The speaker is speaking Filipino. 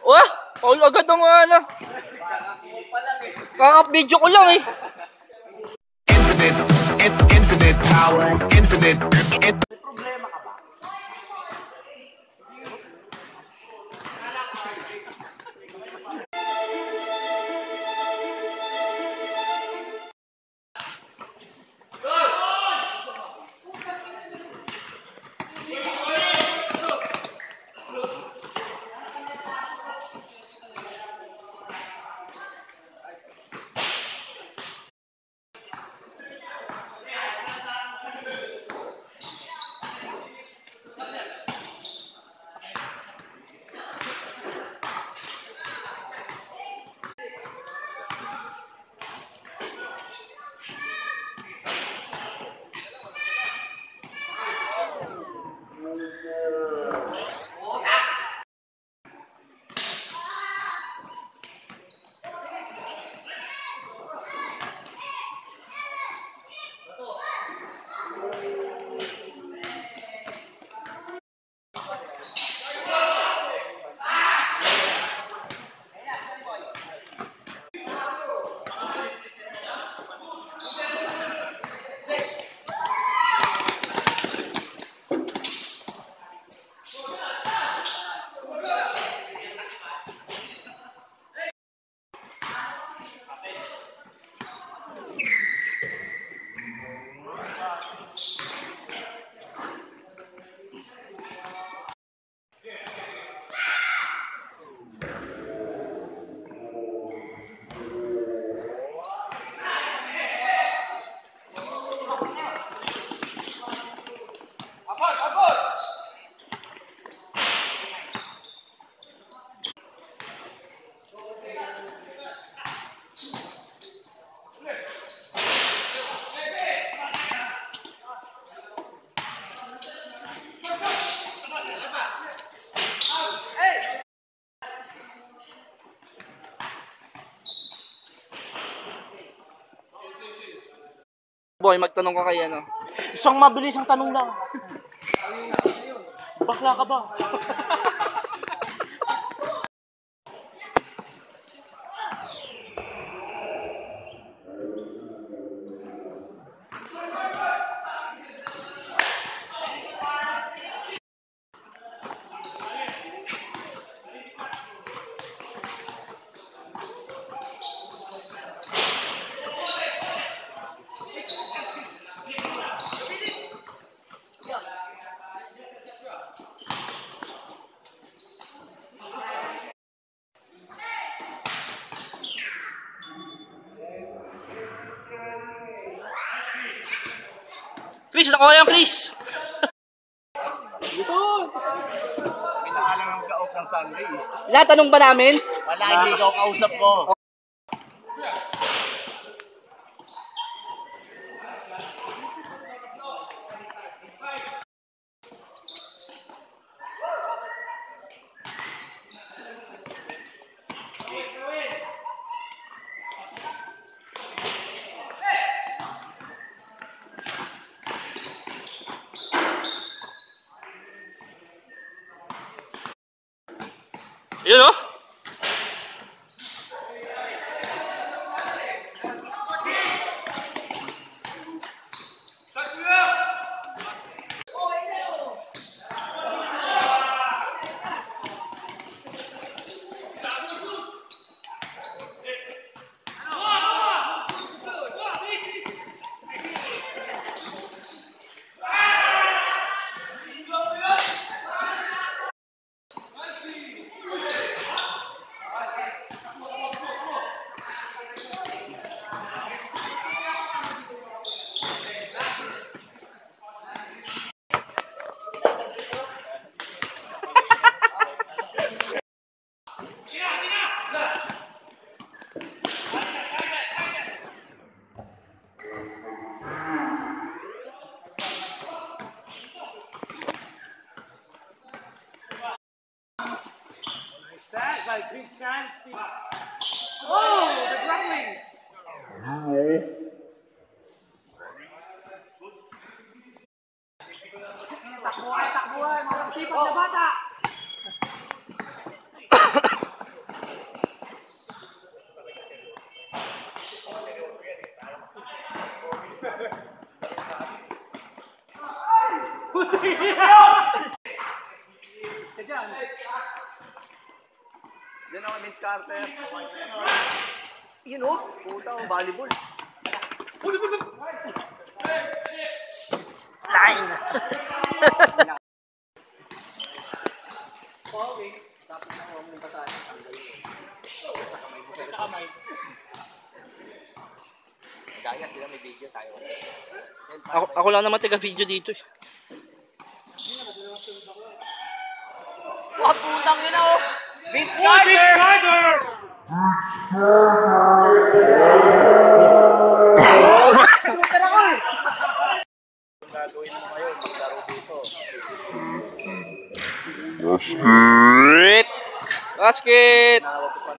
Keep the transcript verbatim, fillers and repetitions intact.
Oh, all agad ang ano. Kaka-video ko lang eh. Infinite, infinite power, infinite. May problema ka ba? Boy, magtanong ka kay ano. Isang mabilis ang tanong lang. Bakla ka ba? Chris, nakuha yan, Chris! Pinaalang ng kaok ng Sunday. Lahat tanong ba namin? Wala, hindi ikaw kausap ko. Yun o? That like big chance. Oh, the grumblings. Takbuhay, takbuhay, mga sipag na bata. Yan ako, Vince Carter. Yun o, puta o, volleyball. Line! Gaya sila, may video tayo. Ako, ako lang naman taga-video dito eh. Wah, putang ina o! Vince Carter! Gagawin mo ngayon, maglaro dito. Basket! Basket! Nawag ko pa